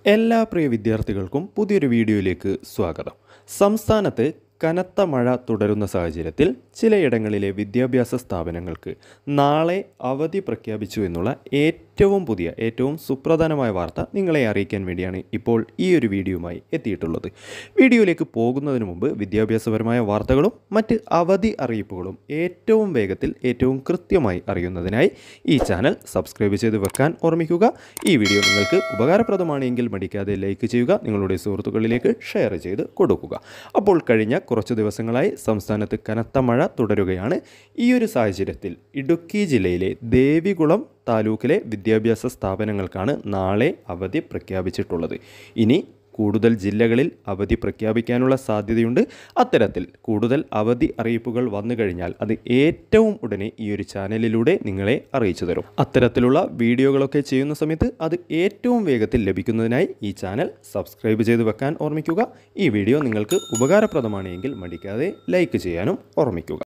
എല്ലാ പ്രിയ വിദ്യാർത്ഥികൾക്കും പുതിയൊരു വീഡിയോയിലേക്ക് സ്വാഗതം. സംസ്ഥാനത്ത് കനത്ത മഴ തുടരുന്ന സാഹചര്യത്തിൽ ചിലയിടങ്ങളിലെ വിദ്യാഭ്യാസ സ്ഥാപനങ്ങൾക്ക് നാളെ അവധി പ്രഖ്യാപിച്ചു എന്നുള്ള ഏറ്റവും സുപ്രധാനമായ വാർത്ത നിങ്ങളെ അറിയിക്കാൻ വേണ്ടിയാണ് ഇപ്പോൾ ഈ ഒരു വീഡിയോയുമായി എത്തിയിട്ടുള്ളത്. വീഡിയോയിലേക്ക് പോകുന്നതിന് മുമ്പ് വിദ്യാഭ്യാസപരമായ വാർത്തകളും മറ്റ് അവധി അറിയിപ്പുകളും ഏറ്റവും വേഗത്തിൽ ഏറ്റവും കൃത്യമായി അറിയുന്നതിനായി ഈ ചാനൽ സബ്സ്ക്രൈബ് ചെയ്ത് വെക്കാൻ ഓർമ്മിക്കുക. ഈ വീഡിയോ നിങ്ങൾക്ക് ഉപകാരപ്രദമാണെങ്കിൽ മടിക്കാതെ ലൈക്ക് ചെയ്യുക, നിങ്ങളുടെ സുഹൃത്തുക്കളിലേക്ക് ഷെയർ ചെയ്ത് കൊടുക്കുക. അപ്പോൾ കഴിഞ്ഞ കുറച്ച് ദിവസങ്ങളായി സംസ്ഥാനത്ത് കനത്ത മഴ തുടരുകയാണ്. ഈ ഒരു സാഹചര്യത്തിൽ ഇടുക്കി ജില്ലയിലെ ദേവികുളം താലൂക്കിലെ വിദ്യാഭ്യാസ സ്ഥാപനങ്ങൾക്കാണ് നാളെ അവധി പ്രഖ്യാപിച്ചിട്ടുള്ളത്. ഇനി കൂടുതൽ ജില്ലകളിൽ അവധി പ്രഖ്യാപിക്കാനുള്ള സാധ്യതയുണ്ട്. അത്തരത്തിൽ കൂടുതൽ അവധി അറിയിപ്പുകൾ വന്നു കഴിഞ്ഞാൽ അത് ഏറ്റവും ഉടനെ ഈ ഒരു ചാനലിലൂടെ നിങ്ങളെ അറിയിച്ചു തരും. അത്തരത്തിലുള്ള വീഡിയോകളൊക്കെ ചെയ്യുന്ന സമയത്ത് അത് ഏറ്റവും വേഗത്തിൽ ലഭിക്കുന്നതിനായി ഈ ചാനൽ സബ്സ്ക്രൈബ് ചെയ്ത് വെക്കാൻ ഓർമ്മിക്കുക. ഈ വീഡിയോ നിങ്ങൾക്ക് ഉപകാരപ്രദമാണെങ്കിൽ മടിക്കാതെ ലൈക്ക് ചെയ്യാനും ഓർമ്മിക്കുക.